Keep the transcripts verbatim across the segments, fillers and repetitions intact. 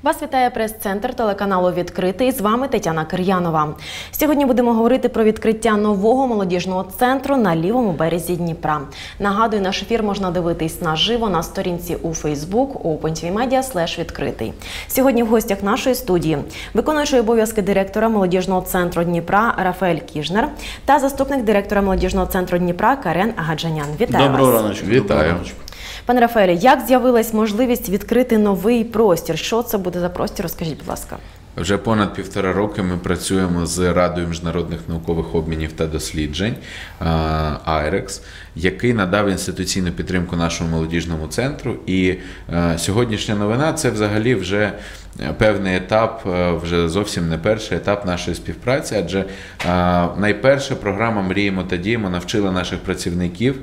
Вас вітає прес-центр телеканалу «Відкритий». З вами Тетяна Кир'янова. Сьогодні будемо говорити про відкриття нового молодіжного центру на лівому березі Дніпра. Нагадую, наш ефір можна дивитись наживо на сторінці у Facebook open.tv.media слеш відкритий. Сьогодні в гостях нашої студії виконуючий обов'язки директора молодіжного центру Дніпра Рафаель Кіжнер та заступник директора молодіжного центру Дніпра Карен Агаджанян. Вітаю Доброго вас. раночку. Вітаю. Пане Рафаелі, як з'явилась можливість відкрити новий простір? Що це буде за простір? Розкажіть, будь ласка. Вже понад півтора роки ми працюємо з Радою міжнародних наукових обмінів та досліджень айрекс, який надав інституційну підтримку нашому молодіжному центру. І сьогоднішня новина – це взагалі вже певний етап, вже зовсім не перший етап нашої співпраці, адже найперша програма «Мріємо та діємо» навчила наших працівників.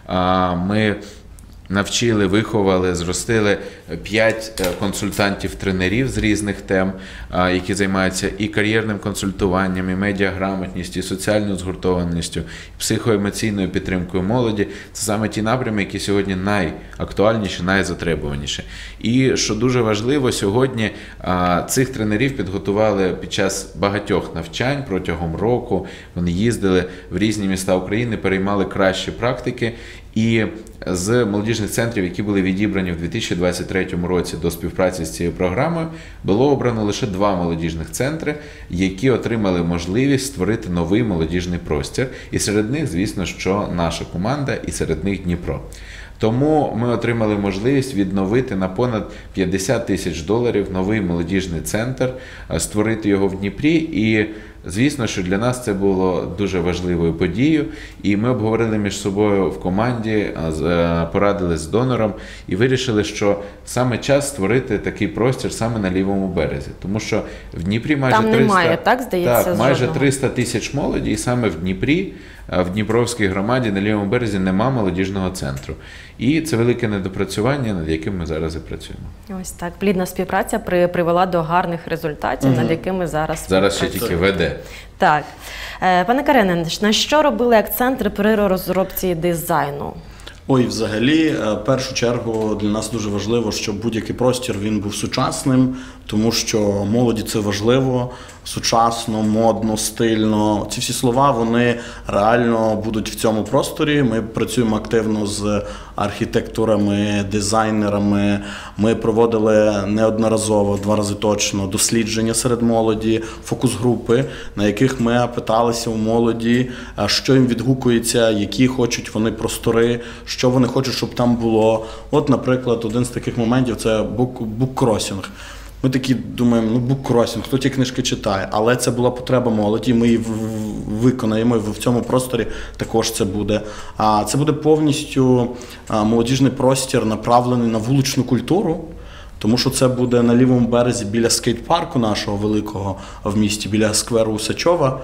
Ми навчили, виховали, зростили п'ять консультантів-тренерів з різних тем, які займаються і кар'єрним консультуванням, і медіаграмотністю, і соціальною згуртованістю, і психоемоційною підтримкою молоді. Це саме ті напрями, які сьогодні найактуальніші, найзатребуваніші. І, що дуже важливо, сьогодні цих тренерів підготували під час багатьох навчань протягом року. Вони їздили в різні міста України, переймали кращі практики. І з молодіжних центрів, які були відібрані в дві тисячі двадцять третьому році до співпраці з цією програмою, було обрано лише два молодіжних центри, які отримали можливість створити новий молодіжний простір. І серед них, звісно, що наша команда, і серед них Дніпро. Тому ми отримали можливість відновити на понад п'ятдесят тисяч доларів новий молодіжний центр, створити його в Дніпрі. І звісно, що для нас це було дуже важливою подією. І ми обговорили між собою в команді, порадились з донором і вирішили, що саме час створити такий простір саме на лівому березі. Тому що в Дніпрі майже Там триста, немає, так, здається, так, майже жодного. триста тисяч молоді, і саме в Дніпрі, в Дніпровській громаді на лівому березі нема молодіжного центру. І це велике недопрацювання, над яким ми зараз і працюємо. Ось так. Плідна співпраця при, привела до гарних результатів, угу. над якими зараз Зараз ще тільки веде. Так. Пане Карене, на що робили акцент при розробці дизайну? Ой, взагалі, в першу чергу для нас дуже важливо, щоб будь-який простір він був сучасним, тому що молоді це важливо, сучасно, модно, стильно. Ці всі слова, вони реально будуть в цьому просторі. Ми працюємо активно з архітекторами, дизайнерами. Ми проводили неодноразово, два рази точно, дослідження серед молоді, фокус-групи, на яких ми питалися у молоді, що їм відгукується, які хочуть вони простори, що вони хочуть, щоб там було. От, наприклад, один з таких моментів – це буккросінг. Ми такі думаємо, ну буккросінг, хто ті книжки читає, але це була потреба молоді, ми її виконаємо, і в цьому просторі також це буде. А це буде повністю молодіжний простір, направлений на вуличну культуру, тому що це буде на лівому березі біля скейт-парку нашого великого в місті, біля скверу Усачова.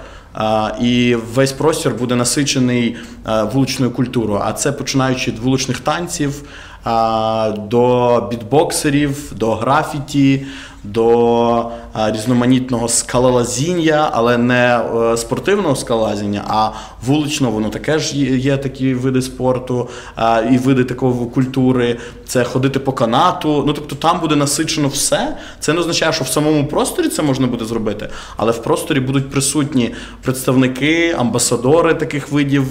І весь простір буде насичений вуличною культурою, а це починаючи від вуличних танців, до бітбоксерів, до графіті, до різноманітного скалолазіння, але не спортивного скалолазіння, а вуличного, воно таке є такі види спорту і види такої культури, це ходити по канату, ну тобто там буде насичено все. Це не означає, що в самому просторі це можна буде зробити, але в просторі будуть присутні представники, амбасадори таких видів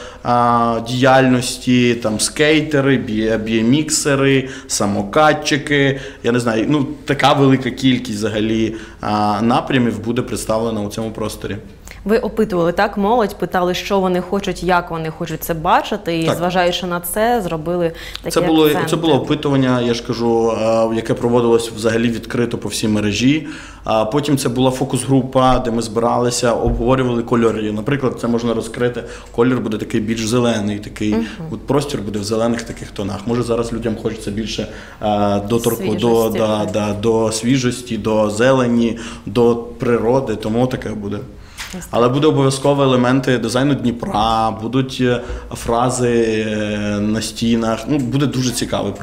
діяльності, там скейтери, бі ем іксери, самокатчики, я не знаю, ну така велика кількість взагалі напрямів буде представлена у цьому просторі. Ви опитували, так, молодь, питали, що вони хочуть, як вони хочуть це бачити, і, так, зважаючи на це, зробили такі це було, акценти. Це було опитування, я ж кажу, яке проводилось взагалі відкрито по всій мережі. Потім це була фокус-група, де ми збиралися, обговорювали кольори. Наприклад, це можна розкрити, колір буде такий більш зелений, такий, uh-huh. от простір буде в зелених таких тонах. Може зараз людям хочеться більше доторку, до, до, до, до свіжості, до зелені, до природи, тому таке буде. Але буде обов'язково елементи дизайну Дніпра, будуть фрази на стінах, ну, буде дуже цікавий простір.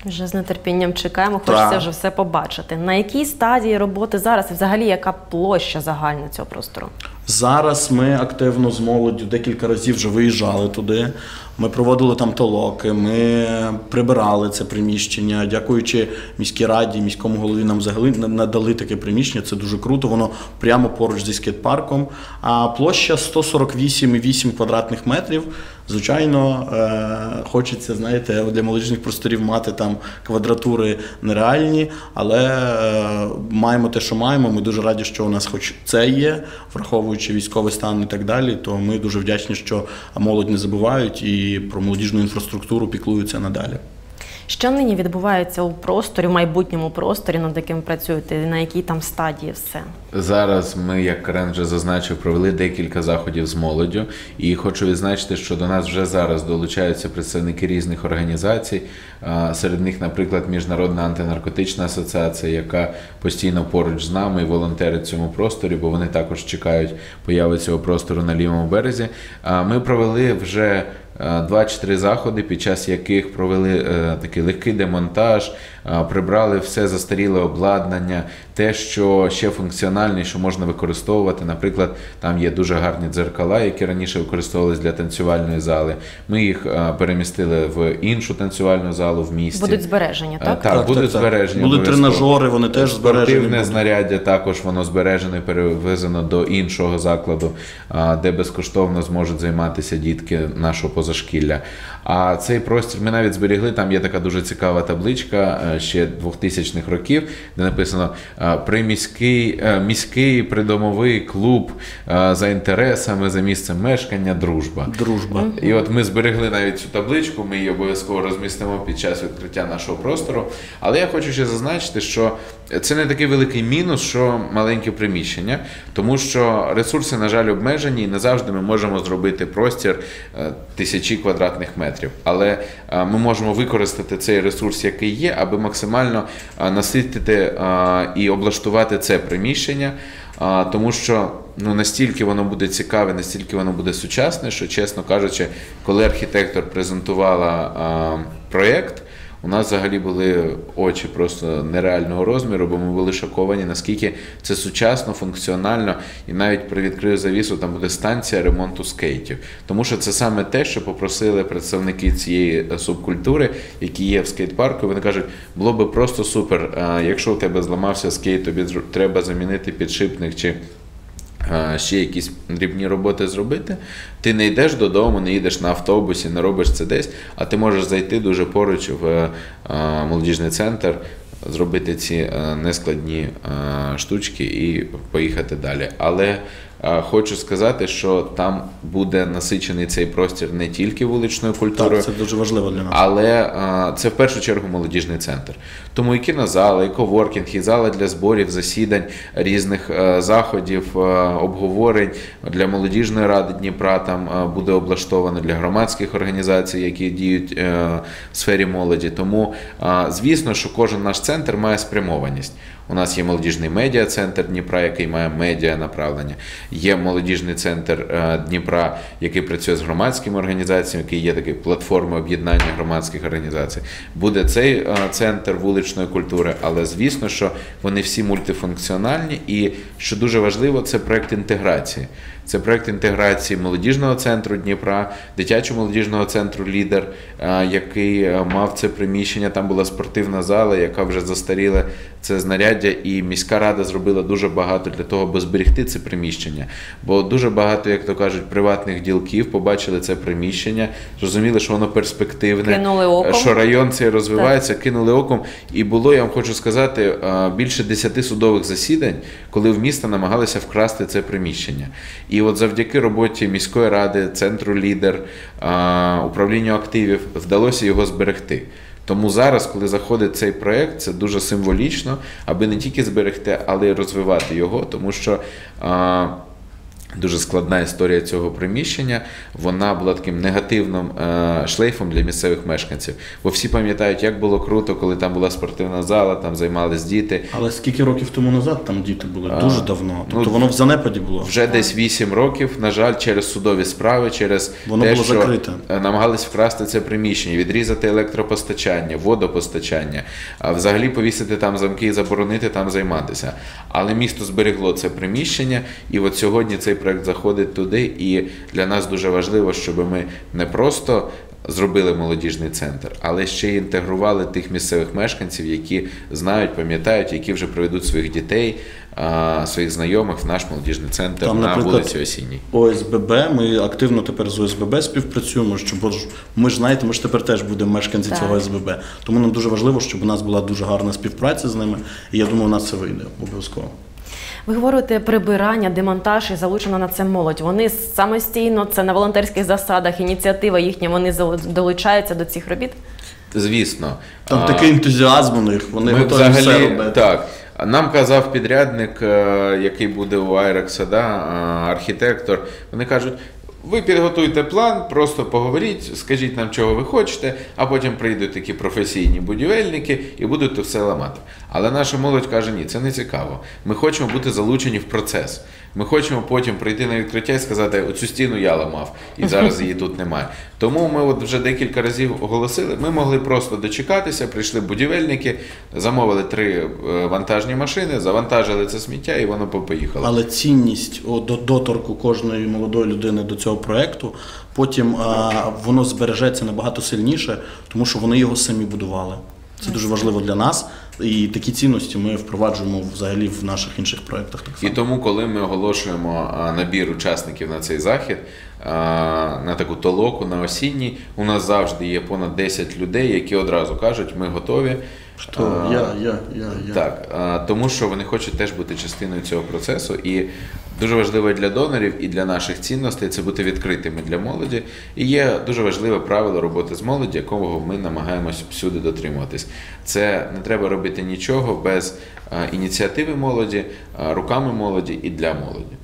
Вже з нетерпінням чекаємо, хочеться Так. вже все побачити. На якій стадії роботи зараз і взагалі яка площа загальна цього простору? Зараз ми активно з молоддю декілька разів вже виїжджали туди. Ми проводили там толоки, ми прибирали це приміщення. Дякуючи міській раді, міському голові нам взагалі надали таке приміщення. Це дуже круто, воно прямо поруч зі скейт-парком. А площа сто сорок вісім цілих вісім квадратних метрів. Звичайно, е- хочеться, знаєте, для молодіжних просторів мати там квадратури нереальні, але е- маємо те, що маємо. Ми дуже раді, що у нас хоч це є, враховуючи військовий стан і так далі, то ми дуже вдячні, що молодь не забувають і про молодіжну інфраструктуру піклуються надалі. Що нині відбувається у просторі, в майбутньому просторі, над яким працюєте, на якій там стадії все? Зараз ми, як Карен вже зазначив, провели декілька заходів з молоддю. І хочу відзначити, що до нас вже зараз долучаються представники різних організацій. Серед них, наприклад, Міжнародна антинаркотична асоціація, яка постійно поруч з нами і волонтерить в цьому просторі, бо вони також чекають появи цього простору на лівому березі. Ми провели вже два чи три заходи, під час яких провели е, такий легкий демонтаж, е, прибрали все застаріле обладнання, те, що ще функціональне, що можна використовувати. Наприклад, там є дуже гарні дзеркала, які раніше використовувалися для танцювальної зали. Ми їх е, перемістили в іншу танцювальну залу в місті. Будуть збережені, так? Е, так, Так, будуть так, так. збережені. Будуть тренажери, вони теж збережені. Спортивне будуть. знаряддя також воно збережено і перевезено до іншого закладу, е, де безкоштовно зможуть займатися дітки нашого позашкілля. А цей простір ми навіть зберігли, там є така дуже цікава табличка ще двохтисячних років, де написано «Приміський, міський придомовий клуб за інтересами, за місцем мешкання, дружба». Дружба. І от ми зберегли навіть цю табличку, ми її обов'язково розмістимо під час відкриття нашого простору. Але я хочу ще зазначити, що це не такий великий мінус, що маленьке приміщення, тому що ресурси, на жаль, обмежені, і не завжди ми можемо зробити простір тисячі квадратних метрів. Але ми можемо використати цей ресурс, який є, аби максимально наситити і облаштувати це приміщення, тому що ну, настільки воно буде цікаве, настільки воно буде сучасне, що, чесно кажучи, коли архітектор презентувала проєкт, у нас взагалі були очі просто нереального розміру, бо ми були шоковані, наскільки це сучасно, функціонально, і навіть привідкрию завісу, там буде станція ремонту скейтів. Тому що це саме те, що попросили представники цієї субкультури, які є в скейт-парку. Вони кажуть, було би просто супер, якщо у тебе зламався скейт, тобі треба замінити підшипник чи ще якісь дрібні роботи зробити, ти не йдеш додому, не їдеш на автобусі, не робиш це десь, а ти можеш зайти дуже поруч в молодіжний центр, зробити ці нескладні штучки і поїхати далі. Але хочу сказати, що там буде насичений цей простір не тільки вуличною культурою, Так, це дуже важливо для нас. але це в першу чергу молодіжний центр. Тому і кінозала, і коворкінг, і зала для зборів, засідань, різних заходів, обговорень для молодіжної ради Дніпра там буде облаштовано, для громадських організацій, які діють в сфері молоді. Тому, звісно, що кожен наш центр має спрямованість. У нас є молодіжний медіа-центр Дніпра, який має медіа-направлення. Є молодіжний центр Дніпра, який працює з громадськими організаціями, який є такою платформою об'єднання громадських організацій. Буде цей центр вуличної культури, але звісно, що вони всі мультифункціональні і, що дуже важливо, це проєкт інтеграції. Це проєкт інтеграції молодіжного центру Дніпра, дитячо-молодіжного центру «Лідер», який мав це приміщення. Там була спортивна зала, яка вже застаріла це знаряддя, і міська рада зробила дуже багато для того, аби зберегти це приміщення. Бо дуже багато, як то кажуть, приватних ділків побачили це приміщення, зрозуміли, що воно перспективне, кинули оком, що район цей розвивається, так. Кинули оком. І було, я вам хочу сказати, більше десяти судових засідань, коли в місто намагалися вкрасти це приміщення. І от завдяки роботі міської ради, центру «Лідер», управлінню активів вдалося його зберегти. Тому зараз, коли заходить цей проєкт, це дуже символічно, аби не тільки зберегти, але й розвивати його, тому що Дуже складна історія цього приміщення, вона була таким негативним е, шлейфом для місцевих мешканців. Бо всі пам'ятають, як було круто, коли там була спортивна зала, там займались діти. Але скільки років тому назад там діти були? А, Дуже давно. Тобто ну, воно в занепаді було. Вже десь вісім років, на жаль, через судові справи, через Воно те, було що закрите. намагались вкрасти це приміщення, відрізати електропостачання, водопостачання, а взагалі повісити там замки і заборонити там займатися. Але місто зберегло це приміщення, і от сьогодні цей проект заходить туди, і для нас дуже важливо, щоб ми не просто зробили молодіжний центр, але ще й інтегрували тих місцевих мешканців, які знають, пам'ятають, які вже приведуть своїх дітей, своїх знайомих в наш молодіжний центр Там, на наприклад, вулиці Осінній. О С Б Б, ми активно тепер з О С Б Б співпрацюємо, щоб бо ж ми ж знаєте, ми ж тепер теж будемо мешканці Так. цього О С Б Б. Тому нам дуже важливо, щоб у нас була дуже гарна співпраця з ними, і я думаю, у нас це вийде обов'язково. Ви говорите прибирання, демонтаж і залучена на це молодь. Вони самостійно, це на волонтерських засадах, ініціатива їхня, вони долучаються до цих робіт? Звісно. Там А, такий ентузіазм у них, вони Ми готові все взагалі, робити. так. Нам казав підрядник, е, який буде у Айрекса, да, е, архітектор, вони кажуть, ви підготуйте план, просто поговоріть, скажіть нам, чого ви хочете, а потім прийдуть такі професійні будівельники і будуть то все ламати. Але наша молодь каже, ні, це не цікаво. Ми хочемо бути залучені в процес. Ми хочемо потім прийти на відкриття і сказати, оцю стіну я ламав, і зараз її тут немає. Тому ми от вже декілька разів оголосили, ми могли просто дочекатися, прийшли будівельники, замовили три вантажні машини, завантажили це сміття і воно поїхало. Але цінність о, до доторку кожної молодої людини до цього проєкту, потім а, воно збережеться набагато сильніше, тому що вони його самі будували. Це дуже важливо для нас, і такі цінності ми впроваджуємо взагалі в наших інших проєктах. Так І само. тому, коли ми оголошуємо а, набір учасників на цей захід, а, на таку толоку, на осінній, у нас завжди є понад десять людей, які одразу кажуть, ми готові. Хто? А, Я, я, я, я. Так, а, тому що вони хочуть теж бути частиною цього процесу. І дуже важливо і для донорів, і для наших цінностей це бути відкритими для молоді. І є дуже важливе правило роботи з молоді, якого ми намагаємось всюди дотримуватись. Це не треба робити нічого без а, ініціативи молоді, а, руками молоді і для молоді.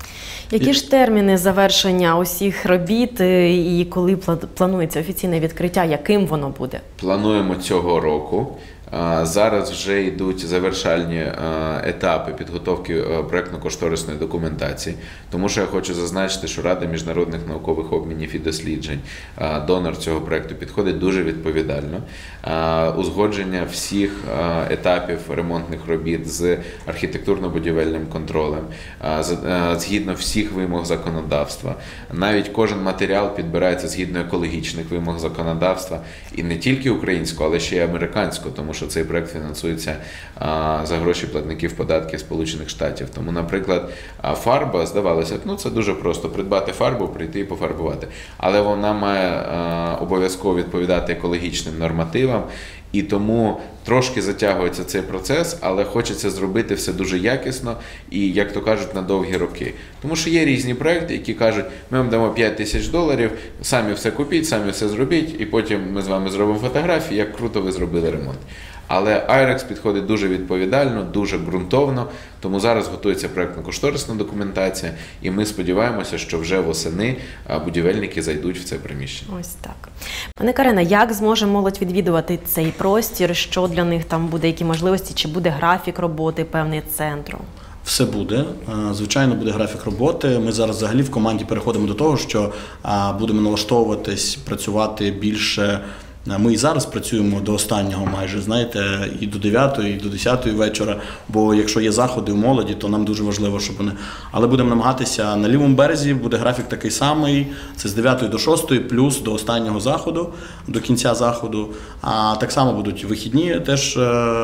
Які ж терміни завершення усіх робіт е, і коли пла- планується офіційне відкриття, яким воно буде? Плануємо цього року. А, Зараз вже йдуть завершальні а, етапи підготовки а, проєктно-кошторисної документації, тому що я хочу зазначити, що Рада міжнародних наукових обмінів і досліджень, а, донор цього проєкту, підходить дуже відповідально. А, Узгодження всіх а, етапів ремонтних робіт з архітектурно-будівельним контролем, а, з- а, згідно всіх вимог законодавства. Навіть кожен матеріал підбирається згідно екологічних вимог законодавства, і не тільки українського, але ще й американського, тому що цей проект фінансується а, за гроші платників податків Сполучених Штатів. Тому, наприклад, а, фарба, здавалося б, ну це дуже просто, придбати фарбу, прийти і пофарбувати. Але вона має а, обов'язково відповідати екологічним нормативам, і тому трошки затягується цей процес, але хочеться зробити все дуже якісно і, як то кажуть, на довгі роки. Тому що є різні проекти, які кажуть, ми вам дамо п'ять тисяч доларів, самі все купіть, самі все зробіть, і потім ми з вами зробимо фотографії, як круто ви зробили ремонт. Але Айрекс підходить дуже відповідально, дуже ґрунтовно, тому зараз готується проєктно-кошторисна документація, і ми сподіваємося, що вже восени а, будівельники зайдуть в це приміщення. Ось так. Пане Карина, як зможе молодь відвідувати цей простір? Що для них там буде, які можливості? Чи буде графік роботи певний центру? Все буде. Е, Звичайно, буде графік роботи. Ми зараз взагалі в команді переходимо до того, що а, будемо налаштовуватись, працювати більше. Ми і зараз працюємо до останнього майже, знаєте, і до дев'ятої, і до десятої вечора, бо якщо є заходи у молоді, то нам дуже важливо, щоб вони... Але будемо намагатися на лівому березі, буде графік такий самий, це з дев'ятої до шостої, плюс до останнього заходу, до кінця заходу. А так само будуть вихідні теж е-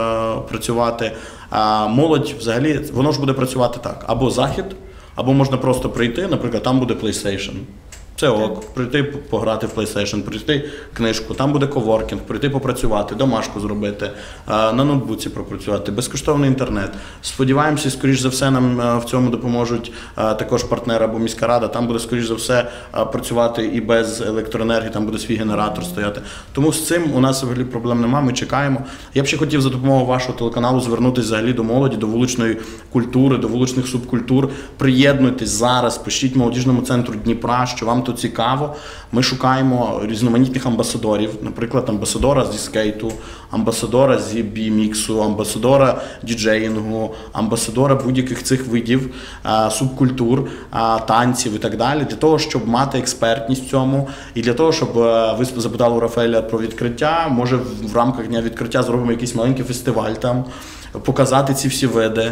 працювати. А молодь взагалі, воно ж буде працювати так, або захід, або можна просто прийти, наприклад, там буде PlayStation. Це ок, прийти пограти в PlayStation, прийти книжку, там буде коворкінг, прийти попрацювати, домашку зробити, на ноутбуці пропрацювати, безкоштовний інтернет. Сподіваємося, скоріш за все, нам в цьому допоможуть також партнери або міська рада. Там буде, скоріш за все, працювати і без електроенергії, там буде свій генератор стояти. Тому з цим у нас взагалі проблем немає, ми чекаємо. Я б ще хотів за допомогою вашого телеканалу звернутися взагалі до молоді, до вуличної культури, до вуличних субкультур. Приєднуйтесь зараз, пишіть молодіжному центру Дніпра, що вам то цікаво. Ми шукаємо різноманітних амбасадорів, наприклад, амбасадора зі скейту, амбасадора зі бі-міксу, амбасадора діджеїнгу, амбасадора будь-яких цих видів субкультур, танців і так далі, для того, щоб мати експертність в цьому, і для того, щоб, ви запитали у Рафаеля про відкриття, може в рамках дня відкриття зробимо якийсь маленький фестиваль там, показати ці всі види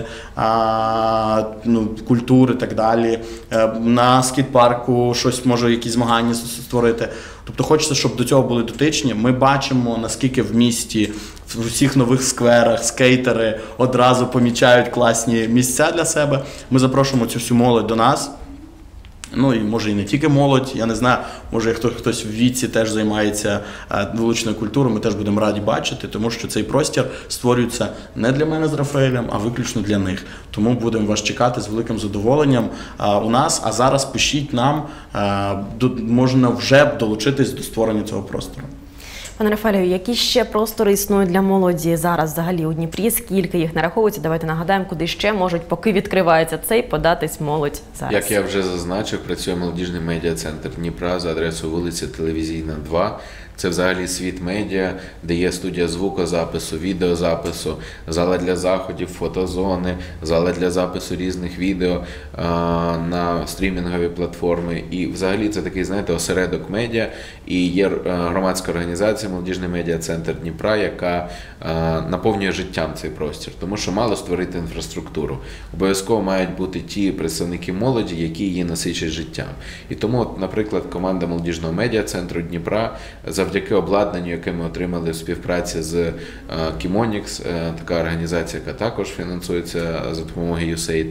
а, ну, культури і так далі. На скейт-парку щось, може, якісь змагання створити. Тобто хочеться, щоб до цього були дотичні. Ми бачимо, наскільки в місті, в усіх нових скверах скейтери одразу помічають класні місця для себе. Ми запрошуємо цю всю молодь до нас. Ну і може і не тільки молодь, я не знаю, може хто, хтось в віці теж займається вуличною культурою, ми теж будемо раді бачити, тому що цей простір створюється не для мене з Рафаелем, а виключно для них. Тому будемо вас чекати з великим задоволенням а, у нас, а зараз пишіть нам, а, до, можна вже долучитись до створення цього простору. Пане Рафаелю, які ще простори існують для молоді зараз взагалі у Дніпрі? Скільки їх нараховується? Давайте нагадаємо, куди ще можуть, поки відкривається цей, податись молодь зараз. Як я вже зазначив, працює молодіжний медіа-центр Дніпра за адресою вулиця Телевізійна, два. Це взагалі світ медіа, де є студія звукозапису, відеозапису, зала для заходів, фотозони, зала для запису різних відео а, на стрімінгові платформи. І взагалі це такий, знаєте, осередок медіа. І є громадська організація «Молодіжний медіа-центр Дніпра», яка а, наповнює життям цей простір. Тому що мало створити інфраструктуру. Обов'язково мають бути ті представники молоді, які її насичать життям. І тому, от, наприклад, команда «Молодіжного медіа-центру Дніпра» завдяки обладнанню, яке ми отримали в співпраці з Кімонікс, така організація, яка також фінансується за допомогою ю ес ей ай ді,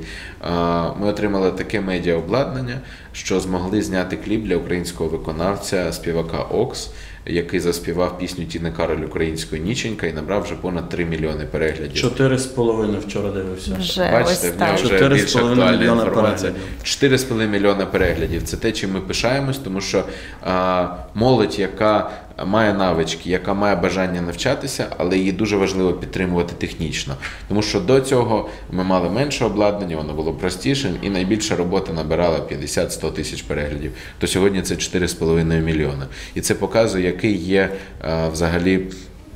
ми отримали таке медіаобладнання, що змогли зняти кліп для українського виконавця, співака Окс, який заспівав пісню Тіни Кароль українською «Ніченька» і набрав вже понад три мільйони переглядів. Чотири з половиною вчора дивився. Вже, бачите, в нього вже більш актуальна інформація. Чотири з половиною мільйона переглядів. Це те, чим ми пишаємось, тому що а, молодь, яка має навички, яка має бажання навчатися, але її дуже важливо підтримувати технічно. Тому що до цього ми мали менше обладнання, воно було простішим, і найбільша робота набирала п'ятдесят-сто тисяч переглядів. То сьогодні це чотири з половиною мільйона. І це показує, який є а, взагалі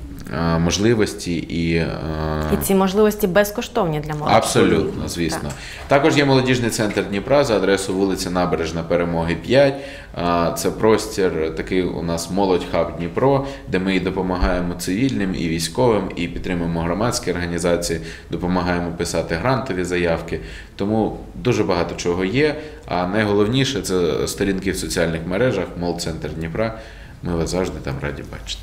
можливості і... І ці можливості безкоштовні для молоді. Абсолютно, звісно. Так. Також є молодіжний центр Дніпра за адресою вулиця Набережна Перемоги, п'ять. Це простір, такий у нас молодь-хаб Дніпро, де ми і допомагаємо цивільним, і військовим, і підтримуємо громадські організації, допомагаємо писати грантові заявки. Тому дуже багато чого є. А найголовніше – це сторінки в соціальних мережах, Молцентр Дніпра. Ми вас завжди там раді бачити.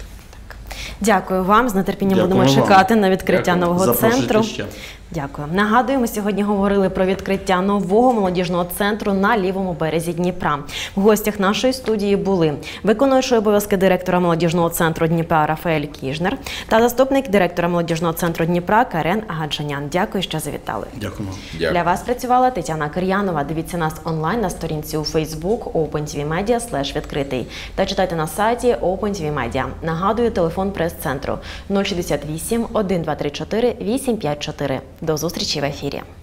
Дякую вам. З нетерпінням Дякую будемо вам. чекати на відкриття Дякую. нового Запрошуйте центру. ще. Дякую. Нагадую, ми сьогодні говорили про відкриття нового молодіжного центру на лівому березі Дніпра. В гостях нашої студії були виконуючий обов'язки директора молодіжного центру Дніпра Рафаель Кіжнер та заступник директора молодіжного центру Дніпра Карен Агаджанян. Дякую, що завітали. Дякуємо. Дякую. Для вас працювала Тетяна Кир'янова. Дивіться нас онлайн на сторінці у Facebook OpenTVMedia слеш відкритий та читайте на сайті OpenTVMedia. Нагадую, телефон прес-центру нуль шістдесят вісім, один два три чотири, вісім п'ять чотири. До зустрічі в ефірі.